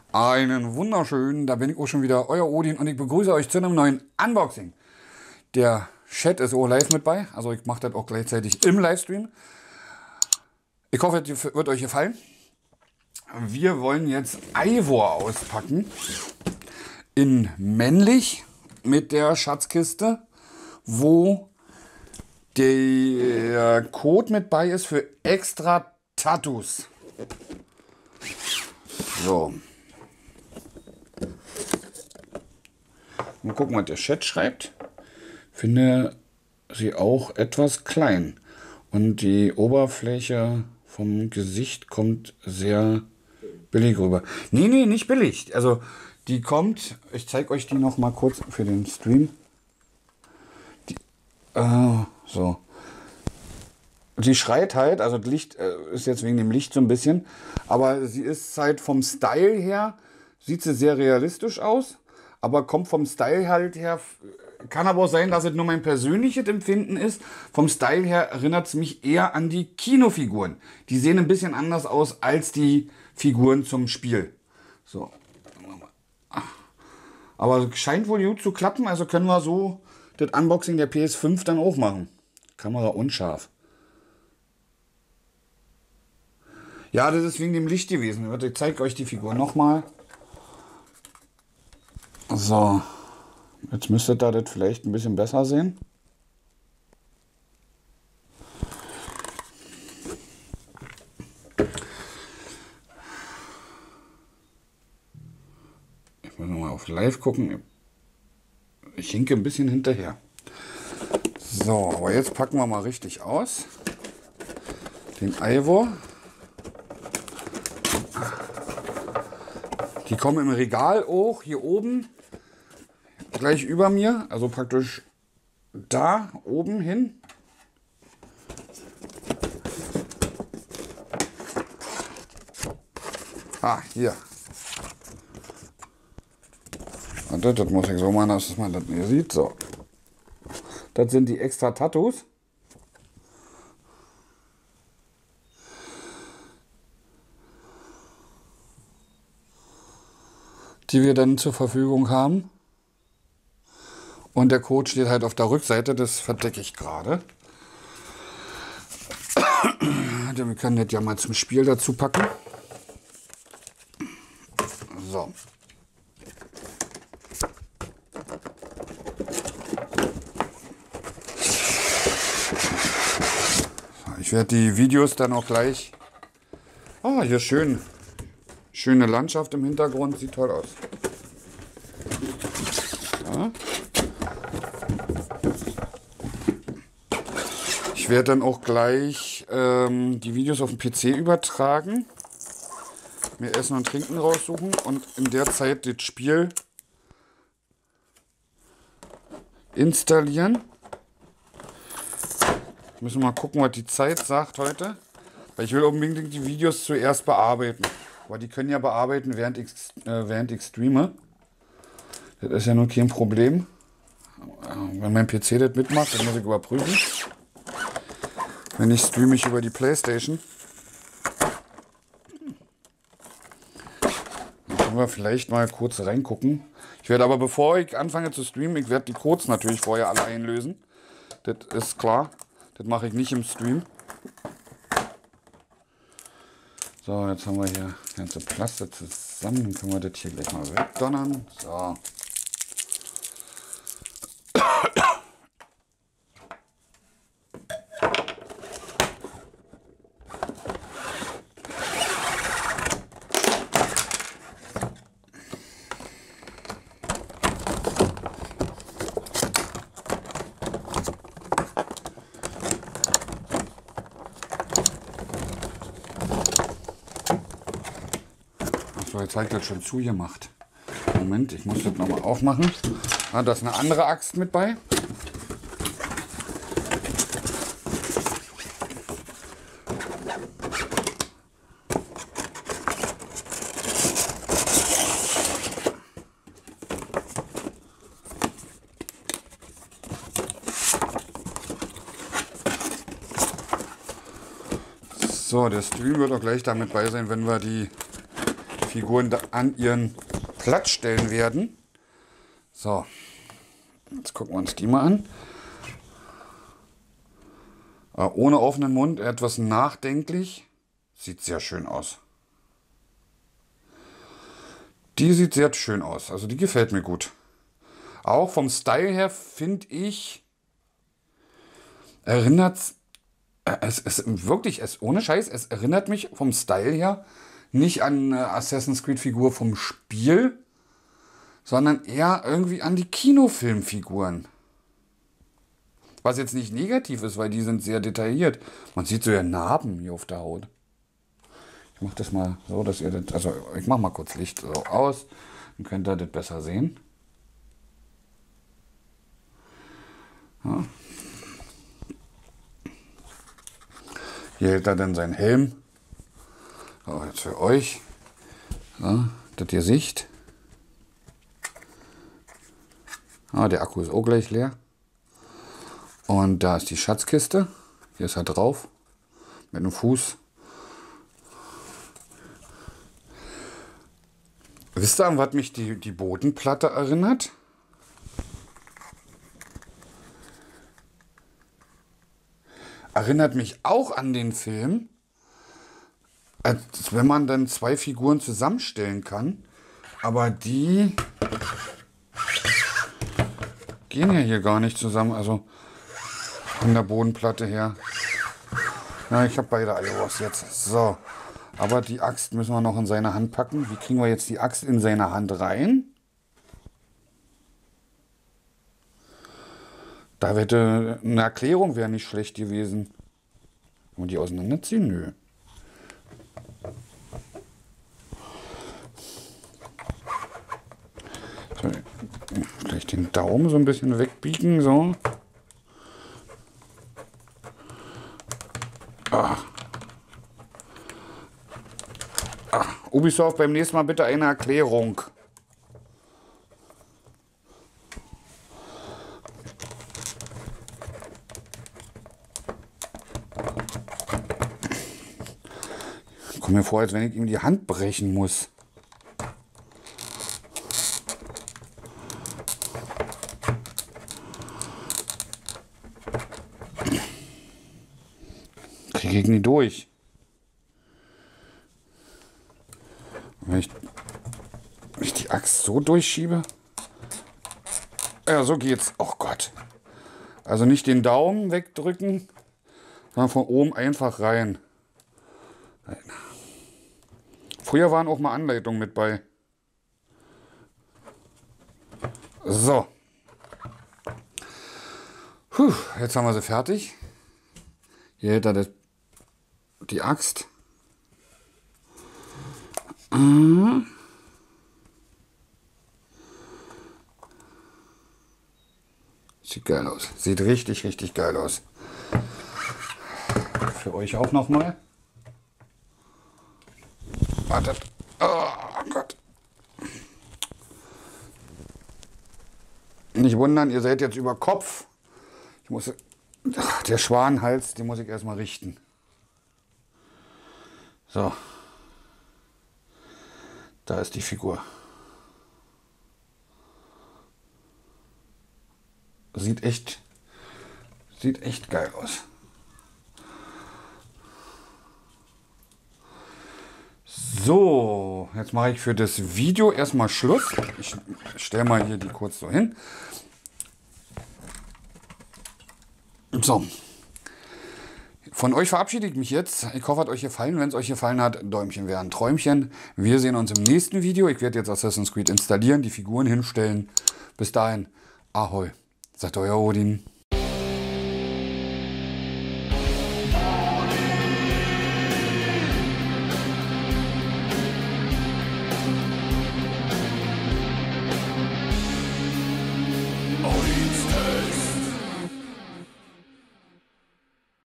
Einen wunderschönen, da bin ich auch schon wieder, euer Odin, und ich begrüße euch zu einem neuen Unboxing. Der Chat ist auch live mit bei, also ich mache das auch gleichzeitig im Livestream. Ich hoffe, es wird euch gefallen. Wir wollen jetzt Eivor auspacken in männlich mit der Schatzkiste, wo der Code mit bei ist für extra Tattoos. So. Mal gucken, was der Chat schreibt. Finde sie auch etwas klein. Und die Oberfläche vom Gesicht kommt sehr billig rüber. Nee, nicht billig. Also die kommt, ich zeige euch die noch mal kurz für den Stream. So. Sie schreit halt, also das Licht ist jetzt wegen dem Licht so ein bisschen, aber sie ist halt vom Style her, sieht sie sehr realistisch aus, aber kommt vom Style halt her, kann aber auch sein, dass es nur mein persönliches Empfinden ist. Vom Style her erinnert es mich eher an die Kinofiguren. Die sehen ein bisschen anders aus als die Figuren zum Spiel. So. Aber scheint wohl gut zu klappen, also können wir so das Unboxing der PS5 dann auch machen. Kamera unscharf. Ja, das ist wegen dem Licht gewesen. Ich zeige euch die Figur nochmal. So. Jetzt müsstet ihr das vielleicht ein bisschen besser sehen. Ich muss nochmal auf Live gucken. Ich hinke ein bisschen hinterher. So, aber jetzt packen wir mal richtig aus. Den Eivor. Die kommen im Regal auch hier oben, gleich über mir, also praktisch da oben hin. Ah, hier. Und das muss ich so machen, dass man das hier sieht. So. Das sind die extra Tattoos. Die wir dann zur Verfügung haben. Und der Code steht halt auf der Rückseite, das verdecke ich gerade. Wir können das ja mal zum Spiel dazu packen. So. Ich werde die Videos dann auch gleich... Oh, hier schön. Schöne Landschaft im Hintergrund, sieht toll aus. Ja. Ich werde dann auch gleich die Videos auf dem PC übertragen, mir Essen und Trinken raussuchen und in der Zeit das Spiel installieren. Müssen wir mal gucken, was die Zeit sagt heute, weil ich will unbedingt die Videos zuerst bearbeiten. Aber die können ja bearbeiten, während ich streame. Das ist ja nur kein Problem. Wenn mein PC das mitmacht, dann muss ich überprüfen. Wenn ich streame, ich über die Playstation. Dann können wir vielleicht mal kurz reingucken. Ich werde aber, bevor ich anfange zu streamen, ich werde die Codes natürlich vorher alle einlösen. Das ist klar. Das mache ich nicht im Stream. So, jetzt haben wir hier das ganze Plastik zusammen. Dann können wir das hier gleich mal wegdonnern. So. So, jetzt habe ich das schon zugemacht. Moment, ich muss das nochmal aufmachen. Ah, da ist eine andere Axt mit bei. So, der Stream wird auch gleich damit bei sein, wenn wir die Figuren da an ihren Platz stellen werden. So, jetzt gucken wir uns die mal an. Ohne offenen Mund, etwas nachdenklich. Sieht sehr schön aus. Die sieht sehr schön aus, also die gefällt mir gut. Auch vom Style her finde ich, erinnert es wirklich, ohne Scheiß, es erinnert mich vom Style her nicht an eine Assassin's Creed Figur vom Spiel, sondern eher irgendwie an die Kinofilmfiguren. Was jetzt nicht negativ ist, weil die sind sehr detailliert. Man sieht so ja Narben hier auf der Haut. Ich mache das mal so, dass ihr das, also ich mache mal kurz Licht so aus, dann könnt ihr das besser sehen. Ja. Hier hält er dann seinen Helm. So, jetzt für euch, so, dass ihr seht. Der Akku ist auch gleich leer. Und da ist die Schatzkiste. Hier ist er drauf. Mit einem Fuß. Wisst ihr, an was mich die Bodenplatte erinnert? Erinnert mich auch an den Film, als wenn man dann zwei Figuren zusammenstellen kann. Aber die gehen ja hier gar nicht zusammen, also von der Bodenplatte her. Ja, ich habe beide alle raus jetzt. So, aber die Axt müssen wir noch in seine Hand packen. Wie kriegen wir jetzt die Axt in seine Hand rein? Da hätte eine Erklärung wäre nicht schlecht gewesen. Und die auseinanderziehen? Nö. So, gleich den Daumen so ein bisschen wegbiegen, so. Ubisoft, beim nächsten Mal bitte eine Erklärung. Ich komme mir vor, als wenn ich ihm die Hand brechen muss. Kriege ich nie durch. Wenn ich die Axt so durchschiebe. Ja, so geht's. Oh Gott. Also nicht den Daumen wegdrücken, sondern von oben einfach rein. Früher waren auch mal Anleitungen mit bei. So. Puh, jetzt haben wir sie fertig. Hier hält er die Axt. Sieht geil aus. Sieht richtig, richtig geil aus. Für euch auch nochmal. Wartet. Oh Gott. Nicht wundern, ihr seid jetzt über Kopf. Ich muss, der Schwanenhals, den muss ich erstmal richten. So. Da ist die Figur. Sieht echt geil aus. So, jetzt mache ich für das Video erstmal Schluss. Ich stelle mal hier die kurz so hin. So. Von euch verabschiede ich mich jetzt. Ich hoffe, hat euch gefallen. Wenn es euch gefallen hat, Däumchen wäre ein Träumchen. Wir sehen uns im nächsten Video. Ich werde jetzt Assassin's Creed installieren, die Figuren hinstellen. Bis dahin, Ahoi, sagt euer Odin.